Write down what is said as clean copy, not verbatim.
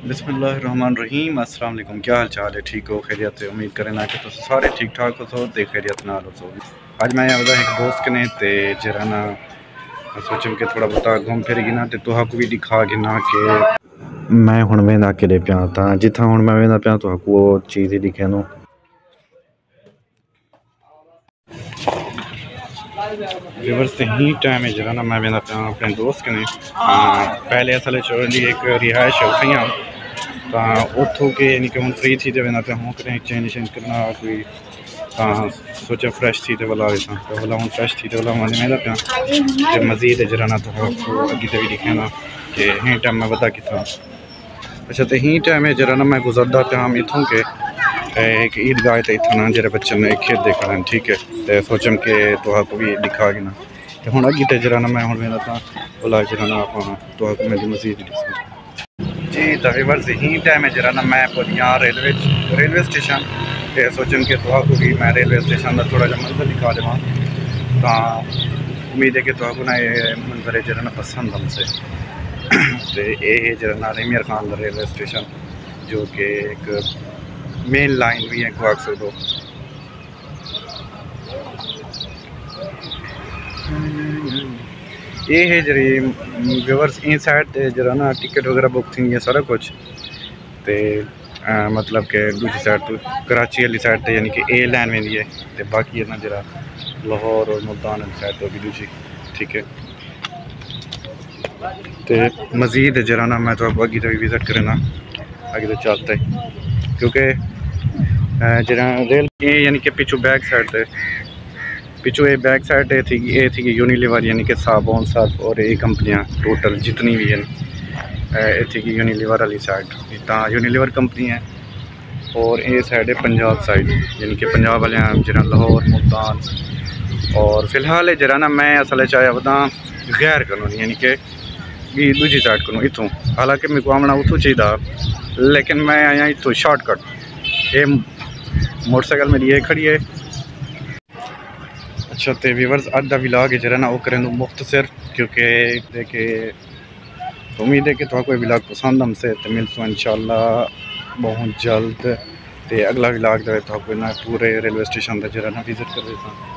बिस्मिल्लाहिर्रहमानिर्रहीम। अस्सलाम वालेकुम। क्या हाल चाल है? ठीक हो? खैरियत है? उम्मीद करें ना कि तुम सारे ठीक ठाक हो ते खैरियत नाल हो। अज मैं आया एक दोस्त कने ते जरा ना सोचम कि थोड़ा बहुता घूम फिर गिना ते तुहाकू भी दिखा गिना कि मैं हुण वेंदा किदे पिया तां जित्थां हुण मैं वेंदा पिया तुहाकू वो चीज़ ही दिखे नो। रिवर्स ते ही टाइम है जरा ना मैं वेंदा पिया अपने दोस्त कने। पहले असल च एक रिहायश है उत्थै उतों के यानी कि हम फ्री थी तो वेंदा पिया हूँ करें चेंज चेंज करना कोई सोचा फ्रेश थी तो वाला तो वाला हूँ फ्रेश थी तो वाला मैं वेंदा पिया तो मज़ीद जरा ना तो अगे तो भी दिखे ना कि ही टाइम मैं बता कितना। अच्छा तो ही टाइम है जरा ना मैं गुजरदा पिया इतों के एक ईदगाह तो इतना ना जरा बच्चे ने खेल देखा ठीक है तो सोचम कि तुहाकू भी दिखा गिना तो हूँ अगे तो जरा ना मैं हूँ वेंदा पिया बोला जरा ना आप तुहाकू मेरी मज़ीद जी तकरीबन ही टाइम है जरा ना मैं पहुंचा रेलवे स्टेशन तो सोचन कि तुहाकू भी मैं रेलवे स्टेशन का थोड़ा जहा मंजर दिखा देव तो उम्मीद है कि तुहाकू ना ये मंजर है जरा ना पसंद हमसे तो ये जरा ना रीमियर खान का रेलवे स्टेशन जो कि एक मेन लाइन भी है को आख सकते हो। ये है जरी व्यूवर्स इन साइड जरा ना टिकट वगैरह बुक थी है सारा कुछ तो मतलब कि दूसरी साइड तो कराची वाली साइड यानी कि ए लैन वेंदी है तो बाकी है ना जरा लाहौर और मुल्तान वाली साइड तो भी दूसरी ठीक है। तो मज़ीद जरा ना मैं तो अगे तो विज़िट करें ना आगे तो चलते क्योंकि जरा रेल यानी कि पिछू बैक साइड से पिछू ये बैक साइड ये थी यूनिलीवर यानी कि साबुन सर्फ और ये कंपनियां टोटल जितनी भी हैं ये थी यूनिलीवर वाली साइड तो यूनिलीवर कंपनी है और ये साइड है पंजाब साइड यानी कि पंजाब वाले जरा लाहौर मुल्तान और फिलहाल जरा ना मैं असल चाहे बता गैर कानूनी यानी कि दूसरी साइड को इतों हालांकि मेरे को आमना उतों चाहिए लेकिन मैं आया इतों शॉर्टकट ये मोटरसाइकिल मेरी ये खड़ी है। अच्छा तो व्यूवर्स अज का विलाग जरा ना वो करें मुख्तसर क्योंकि देखे उम्मीद है कि तो कोई विलाग पसंद हमसे तो मिलसूँ इंशाल्लाह बहुत जल्द तो अगला विलाग जो है तो ना पूरे रेलवे स्टेशन का जरा ना विजिट कर देता।